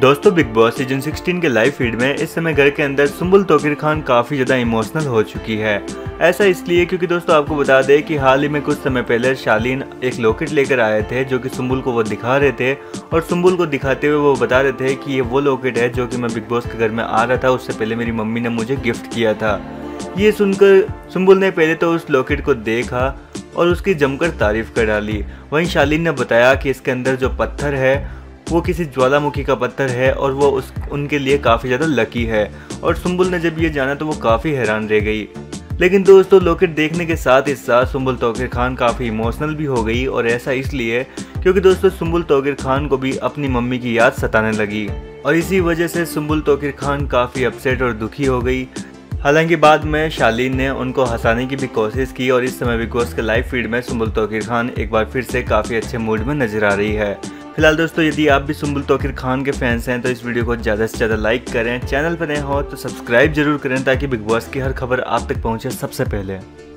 दोस्तों big boss season 16 के live feed में इस समय घर के अंदर सुम्बुल तोक़िर खान काफ़ी ज़्यादा इमोशनल हो चुकी है। ऐसा इसलिए क्योंकि दोस्तों आपको बता दें कि हाल ही में कुछ समय पहले शालीन एक लॉकेट लेकर आए थे जो कि सुम्बुल को वो दिखा रहे थे और सुम्बुल को दिखाते हुए वो बता रहे थे कि ये वो लॉकेट है जो कि मैं बिग बॉस के घर में आ रहा था, उससे पहले मेरी मम्मी ने मुझे गिफ्ट किया था। ये सुनकर सुम्बुल ने पहले तो उस लॉकेट को देखा और उसकी जमकर तारीफ कर डाली। वहीं शालीन ने बताया कि इसके अंदर जो पत्थर है वो किसी ज्वालामुखी का पत्थर है और वो उनके लिए काफ़ी ज़्यादा लकी है। और सुम्बुल ने जब ये जाना तो वो काफ़ी हैरान रह गई। लेकिन दोस्तों लॉकेट देखने के साथ ही साथ सुम्बुल तोक़िर खान काफ़ी इमोशनल भी हो गई और ऐसा इसलिए क्योंकि दोस्तों सुम्बुल तोक़िर खान को भी अपनी मम्मी की याद सताने लगी और इसी वजह से सुम्बुल तोक़िर खान काफ़ी अपसेट और दुखी हो गई। हालांकि बाद में शालीन ने उनको हंसाने की भी कोशिश की और इस समय बिग बॉस के लाइव फीड में सुम्बुल तोक़िर खान एक बार फिर से काफ़ी अच्छे मूड में नजर आ रही है। फिलहाल दोस्तों यदि आप भी सुम्बुल तोक़िर खान के फैंस हैं तो इस वीडियो को ज़्यादा से ज़्यादा लाइक करें, चैनल पर नए हो तो सब्सक्राइब जरूर करें ताकि बिग बॉस की हर खबर आप तक पहुंचे सबसे पहले।